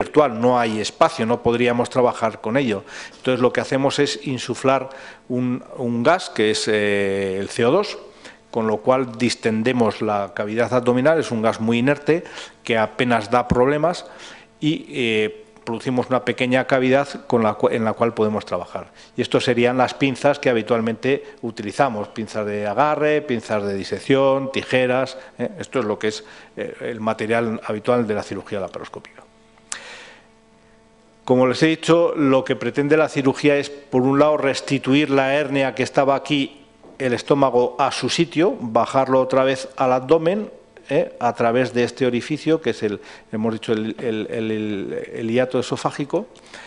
virtual, no hay espacio, no podríamos trabajar con ello. Entonces lo que hacemos es insuflar un gas que es el CO2, con lo cual distendemos la cavidad abdominal, es un gas muy inerte que apenas da problemas y producimos una pequeña cavidad en la cual podemos trabajar. Y esto serían las pinzas que habitualmente utilizamos, pinzas de agarre, pinzas de disección, tijeras, esto es lo que es el material habitual de la cirugía laparoscópica. Como les he dicho, lo que pretende la cirugía es, por un lado, restituir la hernia que estaba aquí, el estómago, a su sitio, bajarlo otra vez al abdomen, a través de este orificio, que es hemos dicho, el hiato esofágico.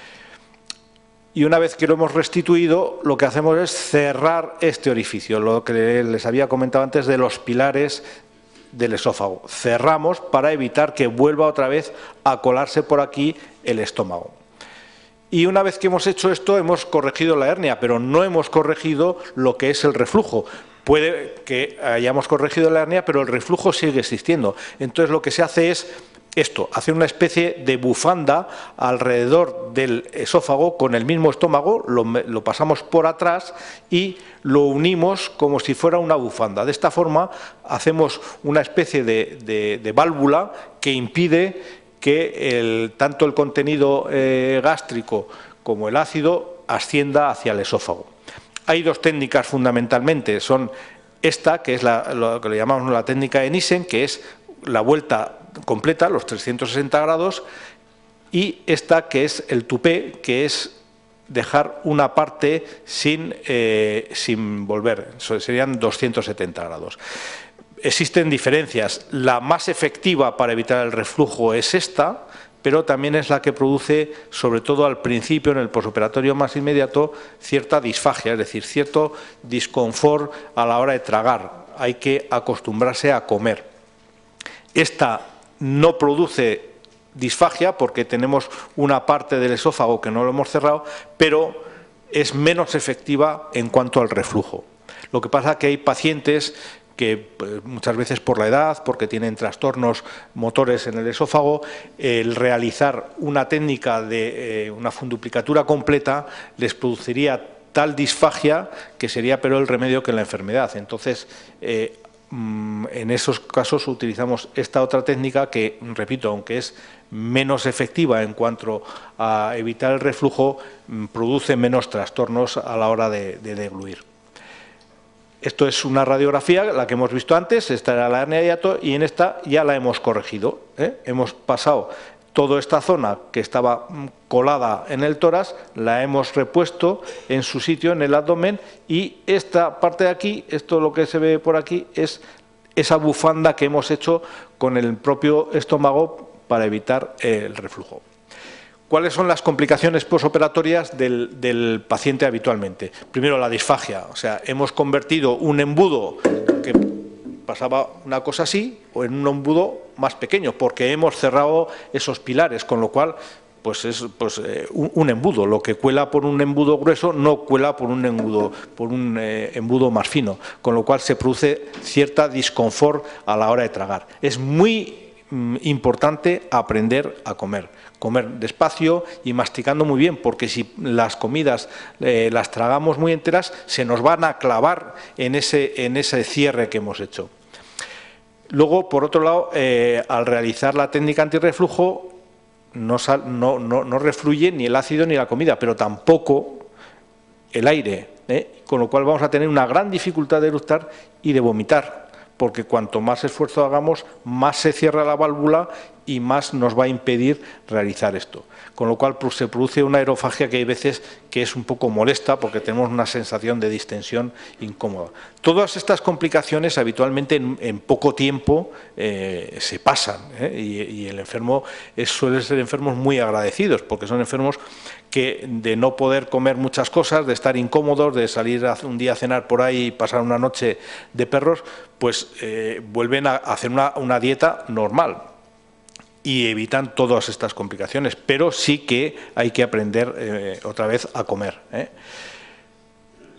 Y una vez que lo hemos restituido, lo que hacemos es cerrar este orificio, lo que les había comentado antes de los pilares del esófago. Cerramos para evitar que vuelva otra vez a colarse por aquí el estómago. Y una vez que hemos hecho esto, hemos corregido la hernia, pero no hemos corregido lo que es el reflujo. Puede que hayamos corregido la hernia, pero el reflujo sigue existiendo. Entonces lo que se hace es esto, hacer una especie de bufanda alrededor del esófago con el mismo estómago, lo pasamos por atrás y lo unimos como si fuera una bufanda. De esta forma hacemos una especie de válvula que impide que tanto el contenido gástrico como el ácido ascienda hacia el esófago. Hay dos técnicas fundamentalmente, son esta, que es lo que le llamamos la técnica de Nissen, que es la vuelta completa, los 360 grados, y esta que es el tupé, que es dejar una parte sin volver, serían 270 grados. Existen diferencias. La más efectiva para evitar el reflujo es esta, pero también es la que produce, sobre todo al principio, en el posoperatorio más inmediato, cierta disfagia, es decir, cierto disconfort a la hora de tragar. Hay que acostumbrarse a comer. Esta no produce disfagia porque tenemos una parte del esófago que no lo hemos cerrado, pero es menos efectiva en cuanto al reflujo. Lo que pasa es que hay pacientes que muchas veces por la edad, porque tienen trastornos motores en el esófago, el realizar una técnica de una funduplicatura completa les produciría tal disfagia que sería peor el remedio que la enfermedad. Entonces, en esos casos utilizamos esta otra técnica que, repito, aunque es menos efectiva en cuanto a evitar el reflujo, produce menos trastornos a la hora de degluir. Esto es una radiografía, la que hemos visto antes, esta era la hernia de hiato y en esta ya la hemos corregido. Hemos pasado toda esta zona que estaba colada en el tórax, la hemos repuesto en su sitio en el abdomen y esta parte de aquí, esto lo que se ve por aquí, es esa bufanda que hemos hecho con el propio estómago para evitar el reflujo. ¿Cuáles son las complicaciones posoperatorias del paciente habitualmente? Primero, la disfagia, o sea, hemos convertido un embudo que pasaba una cosa así o en un embudo más pequeño, porque hemos cerrado esos pilares, con lo cual pues es un embudo. Lo que cuela por un embudo grueso no cuela por un embudo más fino, con lo cual se produce cierta disconfort a la hora de tragar. Es muy importante aprender a comer despacio y masticando muy bien, porque si las comidas las tragamos muy enteras, se nos van a clavar en ese cierre que hemos hecho. Luego, por otro lado, al realizar la técnica antirreflujo, no refluye ni el ácido ni la comida, pero tampoco el aire, con lo cual vamos a tener una gran dificultad de eructar y de vomitar, porque cuanto más esfuerzo hagamos, más se cierra la válvula y más nos va a impedir realizar esto. Con lo cual se produce una aerofagia que hay veces que es un poco molesta porque tenemos una sensación de distensión incómoda. Todas estas complicaciones habitualmente en poco tiempo se pasan, y el enfermo suelen ser enfermos muy agradecidos porque son enfermos que de no poder comer muchas cosas, de estar incómodos, de salir un día a cenar por ahí y pasar una noche de perros, pues vuelven a hacer una dieta normal y evitan todas estas complicaciones, pero sí que hay que aprender otra vez a comer.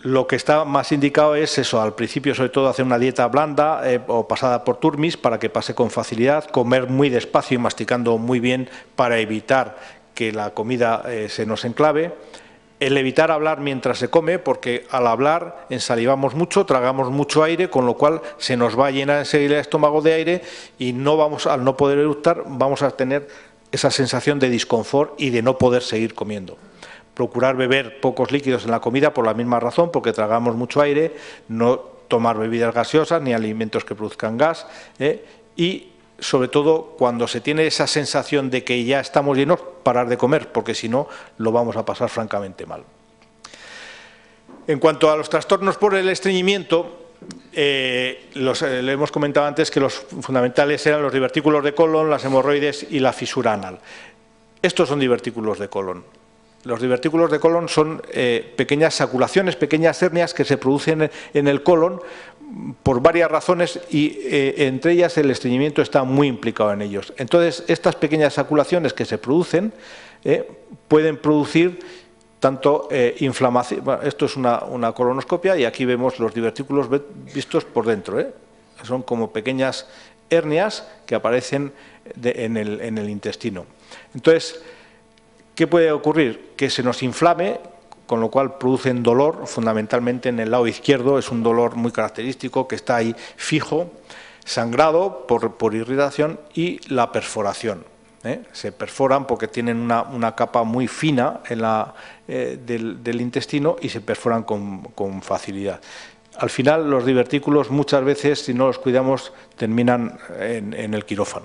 Lo que está más indicado es eso, al principio sobre todo hacer una dieta blanda o pasada por turmis para que pase con facilidad, comer muy despacio y masticando muy bien para evitar que la comida se nos enclave, el evitar hablar mientras se come, porque al hablar ensalivamos mucho, tragamos mucho aire, con lo cual se nos va a llenar enseguida el estómago de aire y al no poder eructar vamos a tener esa sensación de disconfort y de no poder seguir comiendo. Procurar beber pocos líquidos en la comida por la misma razón, porque tragamos mucho aire, no tomar bebidas gaseosas ni alimentos que produzcan gas y sobre todo cuando se tiene esa sensación de que ya estamos llenos, parar de comer, porque si no lo vamos a pasar francamente mal. En cuanto a los trastornos por el estreñimiento, le hemos comentado antes que los fundamentales eran los divertículos de colon, las hemorroides y la fisura anal. Estos son divertículos de colon. Los divertículos de colon son pequeñas saculaciones, pequeñas hernias que se producen en el colon por varias razones y entre ellas el estreñimiento está muy implicado en ellos. Entonces, estas pequeñas saculaciones que se producen pueden producir tanto inflamación. Bueno, esto es una colonoscopia y aquí vemos los divertículos vistos por dentro. Son como pequeñas hernias que aparecen en el intestino. Entonces, ¿qué puede ocurrir? Que se nos inflame, con lo cual producen dolor, fundamentalmente en el lado izquierdo, es un dolor muy característico que está ahí fijo, sangrado por irritación y la perforación. Se perforan porque tienen una capa muy fina del intestino y se perforan con facilidad. Al final, los divertículos muchas veces, si no los cuidamos, terminan en el quirófano.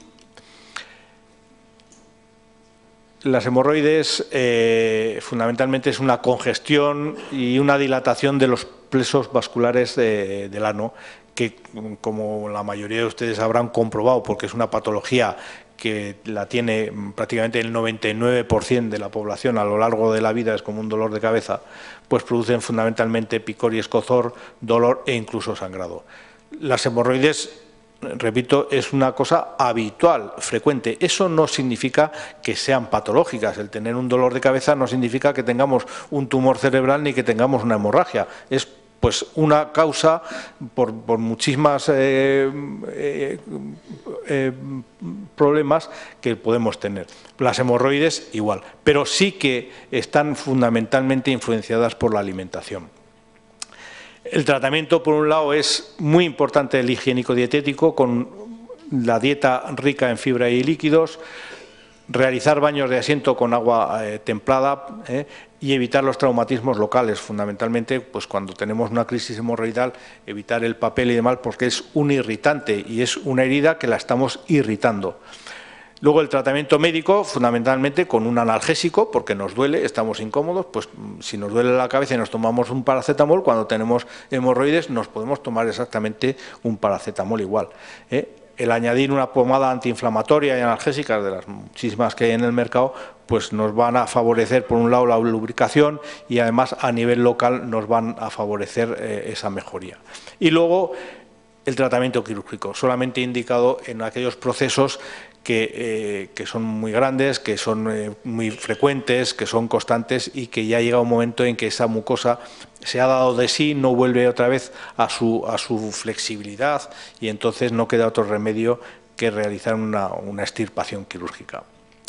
Las hemorroides fundamentalmente es una congestión y una dilatación de los plexos vasculares del ano, que como la mayoría de ustedes habrán comprobado, porque es una patología que la tiene prácticamente el 99% de la población a lo largo de la vida, es como un dolor de cabeza, pues producen fundamentalmente picor y escozor, dolor e incluso sangrado. Las hemorroides, repito, es una cosa habitual, frecuente. Eso no significa que sean patológicas. El tener un dolor de cabeza no significa que tengamos un tumor cerebral ni que tengamos una hemorragia. Es pues una causa por muchísimas problemas que podemos tener. Las hemorroides igual, pero sí que están fundamentalmente influenciadas por la alimentación. El tratamiento, por un lado, es muy importante el higiénico-dietético, con la dieta rica en fibra y líquidos, realizar baños de asiento con agua templada y evitar los traumatismos locales, fundamentalmente pues cuando tenemos una crisis hemorroidal, evitar el papel y demás, porque es un irritante y es una herida que la estamos irritando. Luego el tratamiento médico, fundamentalmente con un analgésico, porque nos duele, estamos incómodos, pues si nos duele la cabeza y nos tomamos un paracetamol, cuando tenemos hemorroides nos podemos tomar exactamente un paracetamol igual. El añadir una pomada antiinflamatoria y analgésica, de las muchísimas que hay en el mercado, pues nos van a favorecer, por un lado, la lubricación y además a nivel local nos van a favorecer esa mejoría. Y luego el tratamiento quirúrgico, solamente indicado en aquellos procesos que son muy grandes, que son muy frecuentes, que son constantes y que ya llega un momento en que esa mucosa se ha dado de sí, no vuelve otra vez a su flexibilidad y entonces no queda otro remedio que realizar una extirpación quirúrgica.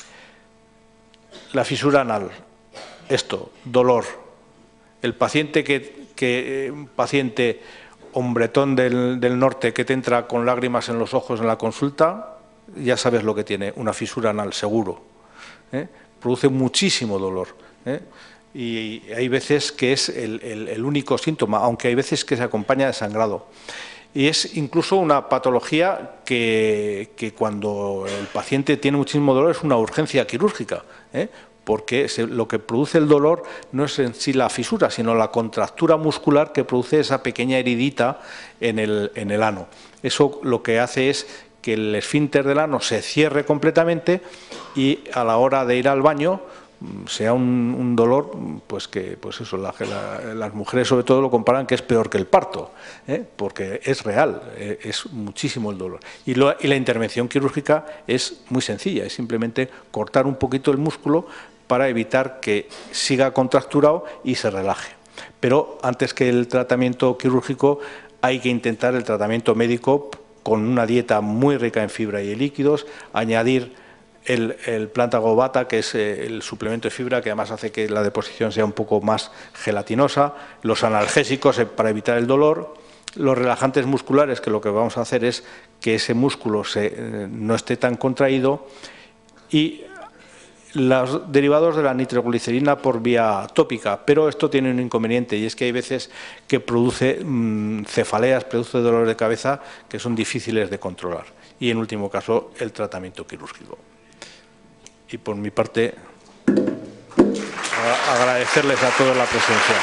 La fisura anal, esto, dolor. El paciente un paciente hombretón del norte que te entra con lágrimas en los ojos en la consulta, ya sabes lo que tiene, una fisura anal, seguro. Produce muchísimo dolor. Y hay veces que es el único síntoma, aunque hay veces que se acompaña de sangrado. Y es incluso una patología que cuando el paciente tiene muchísimo dolor es una urgencia quirúrgica, porque lo que produce el dolor no es en sí la fisura, sino la contractura muscular que produce esa pequeña heridita en el ano. Eso lo que hace es que el esfínter del ano se cierre completamente y a la hora de ir al baño sea un dolor, pues eso, las mujeres sobre todo lo comparan que es peor que el parto, porque es real, es muchísimo el dolor. Y la intervención quirúrgica es muy sencilla, es simplemente cortar un poquito el músculo para evitar que siga contracturado y se relaje. Pero antes que el tratamiento quirúrgico hay que intentar el tratamiento médico con una dieta muy rica en fibra y en líquidos, añadir el Plantago Bata, que es el suplemento de fibra, que además hace que la deposición sea un poco más gelatinosa, los analgésicos para evitar el dolor, los relajantes musculares, que lo que vamos a hacer es que ese músculo no esté tan contraído, y los derivados de la nitroglicerina por vía tópica, pero esto tiene un inconveniente, y es que hay veces que produce cefaleas, produce dolores de cabeza que son difíciles de controlar, y en último caso el tratamiento quirúrgico. Y por mi parte, agradecerles a todos la presencia.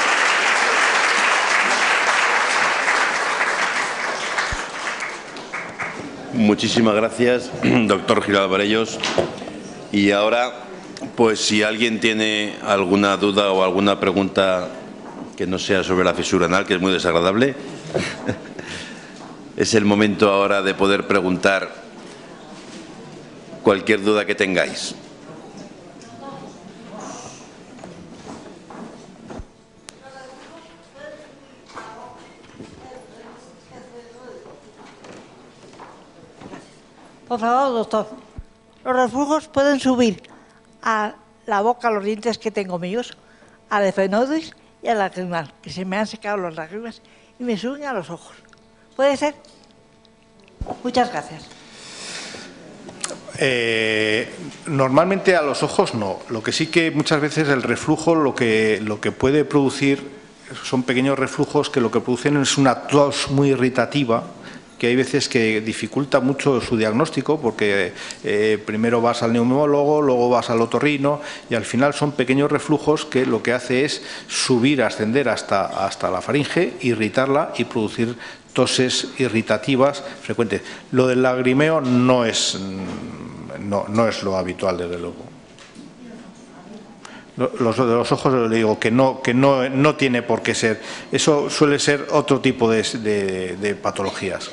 Muchísimas gracias, doctor Gil Alvarellos. Y ahora, pues si alguien tiene alguna duda o alguna pregunta que no sea sobre la fisura anal, que es muy desagradable, es el momento ahora de poder preguntar cualquier duda que tengáis. Por favor, doctor. Los reflujos pueden subir a la boca, a los dientes que tengo míos, al efenoides y al lacrimal, que se me han secado las lágrimas y me suben a los ojos. ¿Puede ser? Muchas gracias. Normalmente a los ojos no. Lo que sí que muchas veces el reflujo lo que puede producir son pequeños reflujos que lo que producen es una tos muy irritativa, que hay veces que dificulta mucho su diagnóstico, porque primero vas al neumólogo, luego vas al otorrino, y al final son pequeños reflujos que lo que hace es subir, ascender hasta la faringe, irritarla y producir toses irritativas frecuentes. Lo del lagrimeo no es lo habitual, desde luego. Los de los ojos, le digo que no tiene por qué ser. Eso suele ser otro tipo de patologías.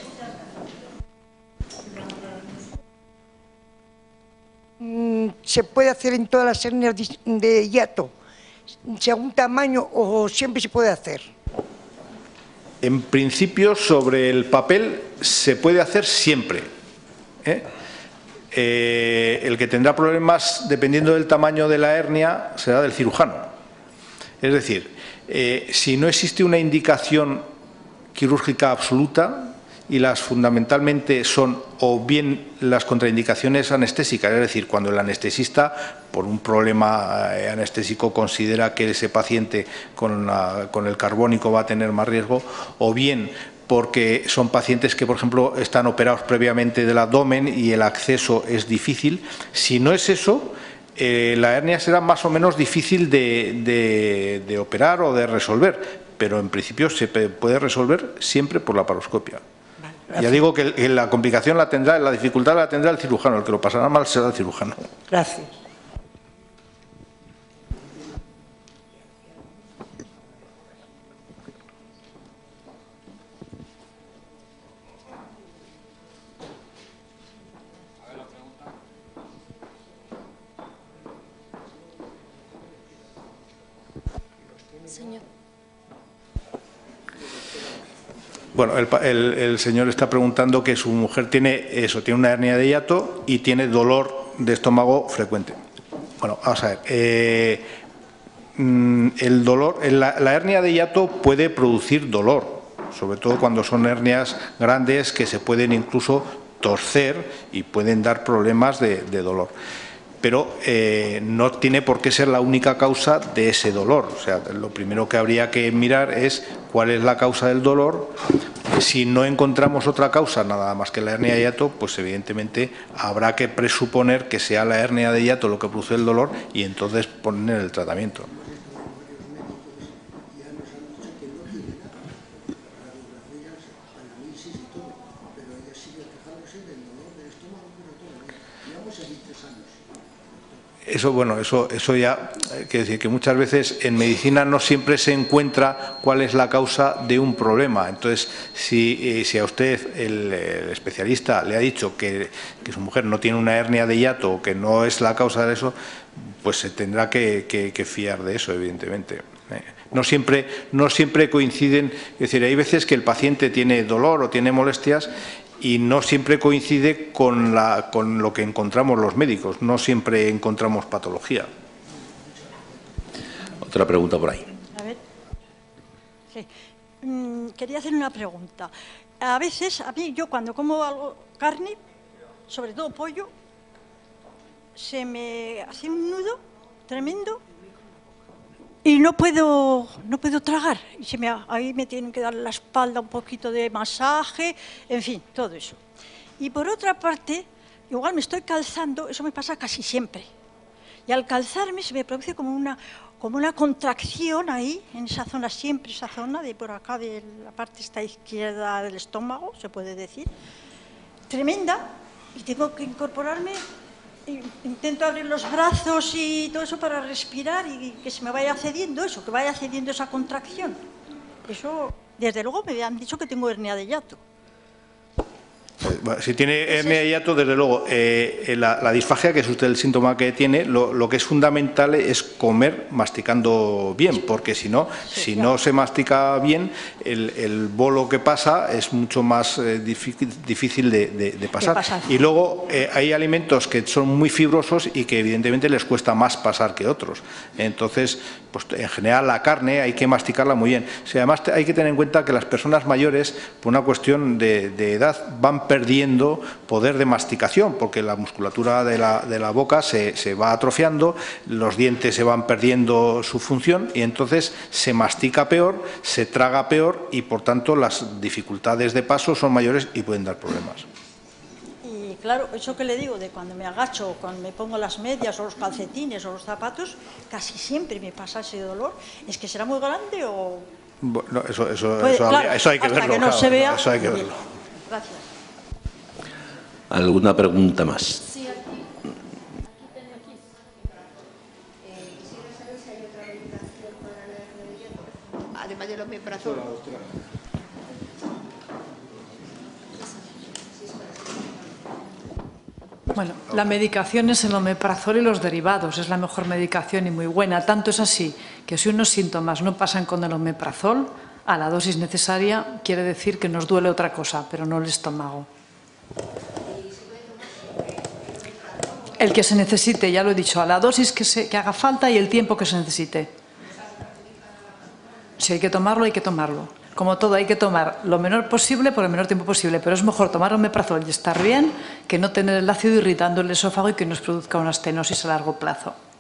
¿Se puede hacer en todas las hernias de hiato, según tamaño, o siempre se puede hacer? En principio, sobre el papel se puede hacer siempre. El que tendrá problemas, dependiendo del tamaño de la hernia, será del cirujano. Es decir, si no existe una indicación quirúrgica absoluta, y las fundamentalmente son o bien las contraindicaciones anestésicas, es decir, cuando el anestesista, por un problema anestésico, considera que ese paciente con el carbónico va a tener más riesgo, o bien porque son pacientes que, por ejemplo, están operados previamente del abdomen y el acceso es difícil. Si no es eso, la hernia será más o menos difícil de operar o de resolver, pero en principio se puede resolver siempre por la laparoscopia. Ya digo que la complicación la dificultad la tendrá el cirujano, el que lo pasará mal será el cirujano. Gracias. Señor. Bueno, el señor está preguntando que su mujer tiene una hernia de hiato y tiene dolor de estómago frecuente. Bueno, vamos a ver. El dolor, la hernia de hiato puede producir dolor, sobre todo cuando son hernias grandes que se pueden incluso torcer y pueden dar problemas de dolor. Pero no tiene por qué ser la única causa de ese dolor. O sea, lo primero que habría que mirar es cuál es la causa del dolor. Si no encontramos otra causa, nada más que la hernia de hiato, pues evidentemente habrá que presuponer que sea la hernia de hiato lo que produce el dolor y entonces poner el tratamiento. Eso, bueno, eso ya, quiere decir que muchas veces en medicina no siempre se encuentra cuál es la causa de un problema. Entonces, si a usted, el especialista, le ha dicho que su mujer no tiene una hernia de hiato o que no es la causa de eso, pues se tendrá que fiar de eso, evidentemente. No siempre coinciden, es decir, hay veces que el paciente tiene dolor o tiene molestias y no siempre coincide con lo que encontramos los médicos, no siempre encontramos patología. Otra pregunta por ahí. A ver. Sí. Quería hacer una pregunta. A veces, a mí, yo cuando como algo, carne, sobre todo pollo, se me hace un nudo tremendo y no puedo tragar. Y ahí me tienen que dar la espalda un poquito de masaje, en fin, todo eso. Y por otra parte, igual me estoy calzando, eso me pasa casi siempre. Y al calzarme se me produce como una contracción ahí, en esa zona, siempre esa zona, de por acá, de la parte esta izquierda del estómago, se puede decir, tremenda, y tengo que incorporarme. Intento abrir los brazos y todo eso para respirar y que se me vaya cediendo eso, que vaya cediendo esa contracción. Eso, desde luego, me han dicho que tengo hernia de hiato. Si tiene hernia de hiato, desde luego, la disfagia, que es usted el síntoma que tiene, lo que es fundamental es comer masticando bien, porque si no se mastica bien, el bolo que pasa es mucho más difícil de pasar. Y luego hay alimentos que son muy fibrosos y que evidentemente les cuesta más pasar que otros. Entonces, pues en general la carne hay que masticarla muy bien. Además hay que tener en cuenta que las personas mayores, por una cuestión de edad, van perdiendo poder de masticación, porque la musculatura de la boca se va atrofiando, los dientes se van perdiendo su función y entonces se mastica peor, se traga peor y por tanto las dificultades de paso son mayores y pueden dar problemas. Y claro, eso que le digo, de cuando me agacho, cuando me pongo las medias o los calcetines o los zapatos, casi siempre me pasa ese dolor. ¿Es que será muy grande o...? Bueno, eso hay que verlo. Que no se vea. Eso hay que verlo. Gracias. ¿Alguna pregunta más? Sí, aquí tenemos. Quisiera saber si hay otra medicación para la hernia de hiato, además del omeprazol. Bueno, la medicación es el omeprazol y los derivados, es la mejor medicación y muy buena. Tanto es así que si unos síntomas no pasan con el omeprazol, a la dosis necesaria quiere decir que nos duele otra cosa, pero no el estómago. El que se necesite, ya lo he dicho, a la dosis que haga falta y el tiempo que se necesite. Si hay que tomarlo, hay que tomarlo. Como todo, hay que tomar lo menor posible por el menor tiempo posible, pero es mejor tomar omeprazol y estar bien que no tener el ácido irritando el esófago y que nos produzca una estenosis a largo plazo.